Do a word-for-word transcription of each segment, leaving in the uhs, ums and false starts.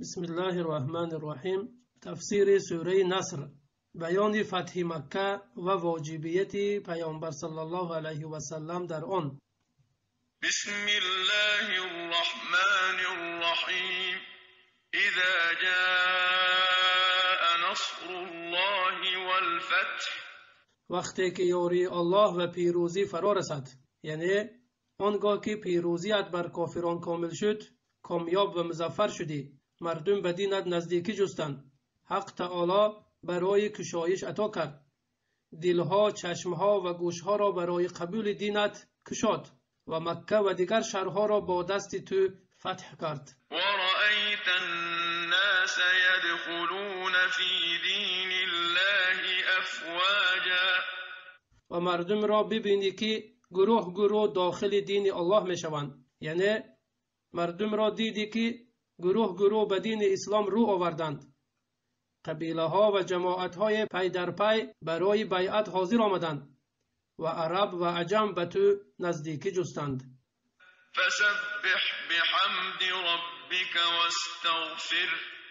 بسم الله الرحمن الرحیم. تفسیر سوره نصر، بیان فتح مکه و واجبیت پیامبر صلی الله علیه و سلم در آن. بسم الله الرحمن الرحیم. اذا جاء نصر الله والفتح، وقتی که یاری الله و پیروزی فرا رسد، یعنی آنگاه که پیروزیت بر کافران کامل شد، کامیاب و مظفر شدی، مردم به دینت نزدیکی جستند، حق تعالی برای کشایش عطا کرد، دلها، چشمها و گوشها را برای قبول دینت کشاد و مکه و دیگر شهرها را با دست تو فتح کرد. و رأیت الناس يدخلون فی دین الله افواجا، و مردم را ببینی که گروه گروه داخل دین الله می شوند، یعنی مردم را دیدی که گروه گروه به دین اسلام رو آوردند. قبیله ها و جماعت های پی در پی برای بیعت حاضر آمدند و عرب و عجم به تو نزدیکی جستند. فسبح بحمد ربك واستغفر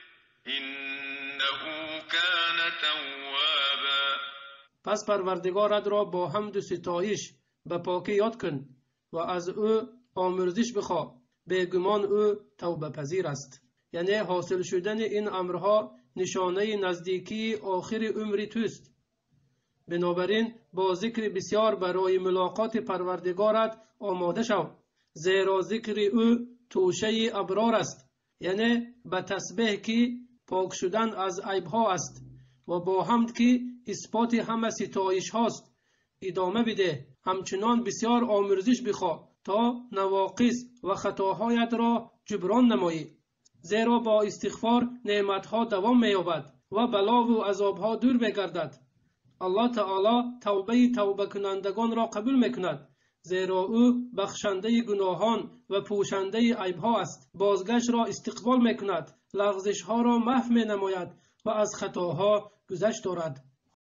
انه كان توابا، پس پروردگارت را با حمد و ستایش به پاکی یاد کن و از او آمرزش بخواه، بیگمان او توبه پذیر است. یعنی حاصل شدن این امرها نشانه نزدیکی آخر عمر توست. بنابراین با ذکر بسیار برای ملاقات پروردگارت آماده شو، زیرا ذکر او توشه ابرار است، یعنی به تسبیح که پاک شدن از عیبها است و با حمد که اثبات همه ستایش هاست ادامه بده. همچنان بسیار آمرزش بخواه تا نواقص و خطاهایت را جبران نمایی، زیرا با استغفار نعمتها دوام می‌یابد و بلا و عذابها دور بگردد. الله تعالی توبه توبه کنندگان را قبول میکند، زیرا او بخشنده گناهان و پوشنده عیبها است. بازگشت را استقبال میکند، لغزشها را محو مینماید و از خطاها گذشت دارد.